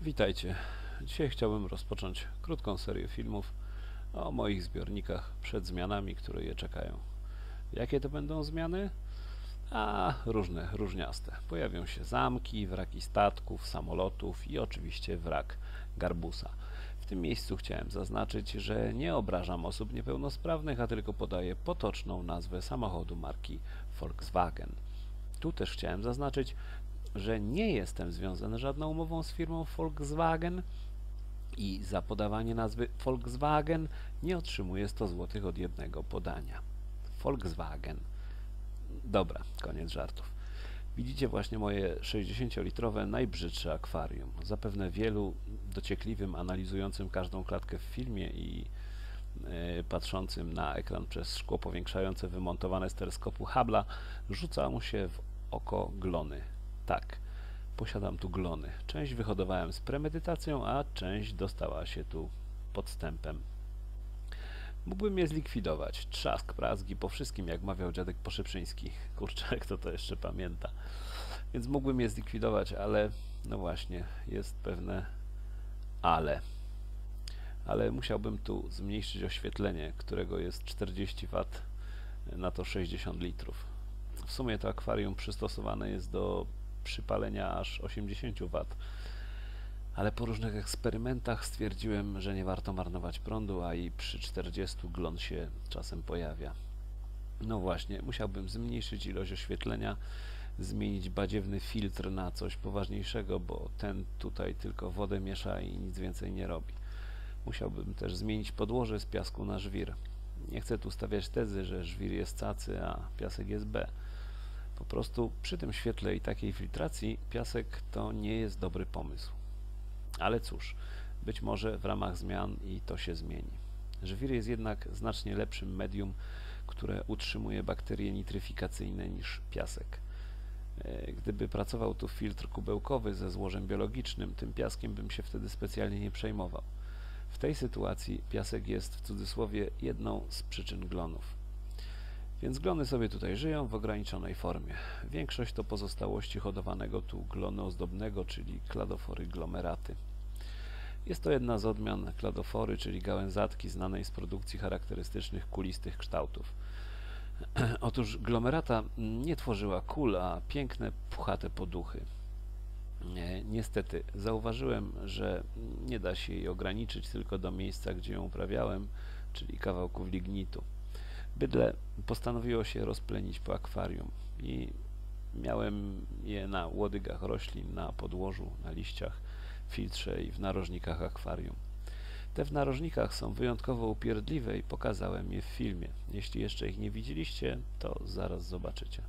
Witajcie. Dzisiaj chciałbym rozpocząć krótką serię filmów o moich zbiornikach przed zmianami, które je czekają. Jakie to będą zmiany? Różne, różniaste. Pojawią się zamki, wraki statków, samolotów i oczywiście wrak Garbusa. W tym miejscu chciałem zaznaczyć, że nie obrażam osób niepełnosprawnych, a tylko podaję potoczną nazwę samochodu marki Volkswagen. Tu też chciałem zaznaczyć, że nie jestem związany żadną umową z firmą Volkswagen i za podawanie nazwy Volkswagen nie otrzymuję 100 zł od jednego podania. Volkswagen. Dobra, koniec żartów. Widzicie właśnie moje 60-litrowe najbrzydsze akwarium. Zapewne wielu dociekliwym, analizującym każdą klatkę w filmie i patrzącym na ekran przez szkło powiększające wymontowane z teleskopu Hubble'a rzuca mu się w oko glony. Tak, posiadam tu glony. Część wyhodowałem z premedytacją, a część dostała się tu podstępem. Mógłbym je zlikwidować. Trzask, prazgi po wszystkim, jak mawiał dziadek Poszyprzyński. Kurczę, kto to jeszcze pamięta. Więc mógłbym je zlikwidować, ale no właśnie, jest pewne ale. Ale musiałbym tu zmniejszyć oświetlenie, którego jest 40 W na to 60 litrów. W sumie to akwarium przystosowane jest do przypalenia aż 80 W, ale po różnych eksperymentach stwierdziłem, że nie warto marnować prądu, a i przy 40 glon się czasem pojawia. No właśnie, musiałbym zmniejszyć ilość oświetlenia, zmienić badziewny filtr na coś poważniejszego, bo ten tutaj tylko wodę miesza i nic więcej nie robi. Musiałbym też zmienić podłoże z piasku na żwir. Nie chcę tu stawiać tezy, że żwir jest cacy, a piasek jest B. Po prostu przy tym świetle i takiej filtracji piasek to nie jest dobry pomysł. Ale cóż, być może w ramach zmian i to się zmieni. Żwir jest jednak znacznie lepszym medium, które utrzymuje bakterie nitryfikacyjne niż piasek. Gdyby pracował tu filtr kubełkowy ze złożem biologicznym, tym piaskiem bym się wtedy specjalnie nie przejmował. W tej sytuacji piasek jest w cudzysłowie jedną z przyczyn glonów. Więc glony sobie tutaj żyją w ograniczonej formie. Większość to pozostałości hodowanego tu glonu ozdobnego, czyli kladofory glomeraty. Jest to jedna z odmian kladofory, czyli gałęzatki znanej z produkcji charakterystycznych kulistych kształtów. Otóż glomerata nie tworzyła kul, a piękne, puchate poduchy. Niestety, zauważyłem, że nie da się jej ograniczyć tylko do miejsca, gdzie ją uprawiałem, czyli kawałków lignitu. Bydlę postanowiło się rozplenić po akwarium i miałem je na łodygach roślin, na podłożu, na liściach, filtrze i w narożnikach akwarium. Te w narożnikach są wyjątkowo upierdliwe i pokazałem je w filmie. Jeśli jeszcze ich nie widzieliście, to zaraz zobaczycie.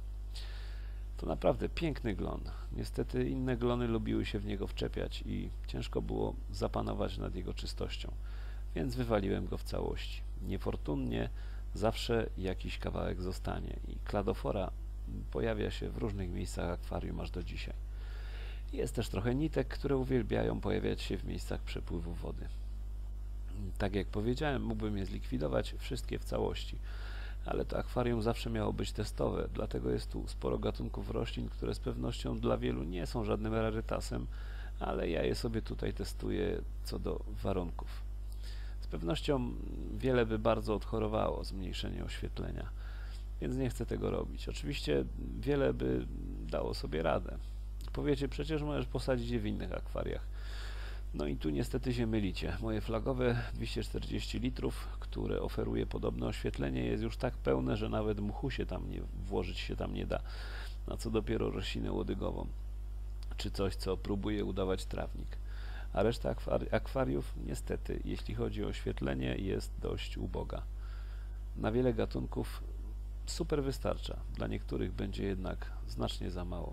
To naprawdę piękny glon. Niestety inne glony lubiły się w niego wczepiać i ciężko było zapanować nad jego czystością, więc wywaliłem go w całości. Niefortunnie zawsze jakiś kawałek zostanie i kladofora pojawia się w różnych miejscach akwarium aż do dzisiaj. Jest też trochę nitek, które uwielbiają pojawiać się w miejscach przepływu wody. Tak jak powiedziałem, mógłbym je zlikwidować wszystkie w całości, ale to akwarium zawsze miało być testowe, dlatego jest tu sporo gatunków roślin, które z pewnością dla wielu nie są żadnym rarytasem, ale ja je sobie tutaj testuję co do warunków. Z pewnością wiele by bardzo odchorowało zmniejszenie oświetlenia, więc nie chcę tego robić. Oczywiście wiele by dało sobie radę. Powiecie, przecież możesz posadzić je w innych akwariach. No i tu niestety się mylicie. Moje flagowe 240 litrów, które oferuje podobne oświetlenie, jest już tak pełne, że nawet mchu się tam nie włożyć się tam nie da. A co dopiero roślinę łodygową, czy coś, co próbuje udawać trawnik. A reszta akwariów, niestety, jeśli chodzi o oświetlenie, jest dość uboga. Na wiele gatunków super wystarcza, dla niektórych będzie jednak znacznie za mało.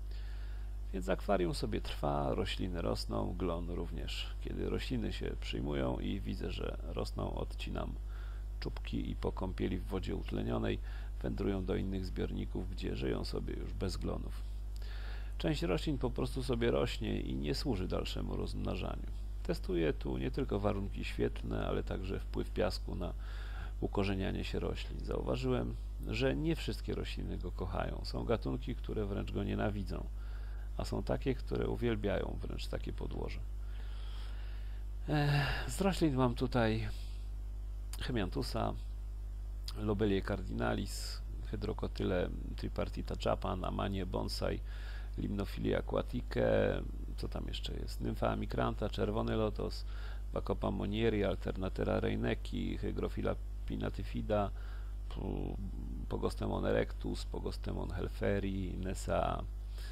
Więc akwarium sobie trwa, rośliny rosną, glon również. Kiedy rośliny się przyjmują i widzę, że rosną, odcinam czubki i po kąpieli w wodzie utlenionej wędrują do innych zbiorników, gdzie żyją sobie już bez glonów. Część roślin po prostu sobie rośnie i nie służy dalszemu rozmnażaniu. Testuję tu nie tylko warunki świetlne, ale także wpływ piasku na ukorzenianie się roślin. Zauważyłem, że nie wszystkie rośliny go kochają. Są gatunki, które wręcz go nienawidzą, a są takie, które uwielbiają wręcz takie podłoże. Z roślin mam tutaj Hemiantusa, Lobelia cardinalis, Hydrocotyle tripartita Japan, Amanie bonsai, Limnophilia aquatique, co tam jeszcze jest? Nympha amicranta, czerwony lotos, Bacopa monieri, Alternatera reineki, Hygrophila pinnatifida, Pogostemon erectus, Pogostemon helferi, Nessa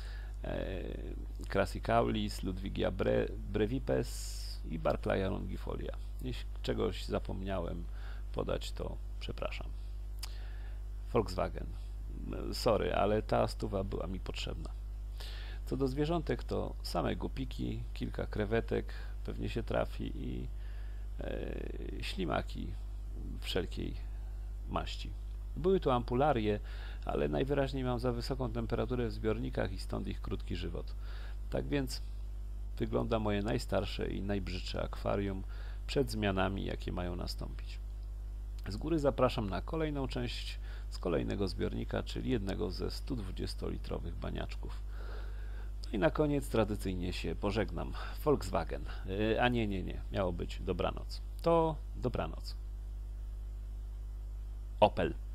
crassicaulis, Ludwigia brevipes i Barclaya longifolia. Jeśli czegoś zapomniałem podać, to przepraszam. Volkswagen. Sorry, ale ta stuwa była mi potrzebna. Co do zwierzątek, to same gupiki, kilka krewetek pewnie się trafi i ślimaki wszelkiej maści. Były tu ampularie, ale najwyraźniej mam za wysoką temperaturę w zbiornikach i stąd ich krótki żywot. Tak więc wygląda moje najstarsze i najbrzydsze akwarium przed zmianami, jakie mają nastąpić. Z góry zapraszam na kolejną część z kolejnego zbiornika, czyli jednego ze 120-litrowych baniaczków. No i na koniec tradycyjnie się pożegnam. Volkswagen. A nie. Miało być dobranoc. To dobranoc. Opel.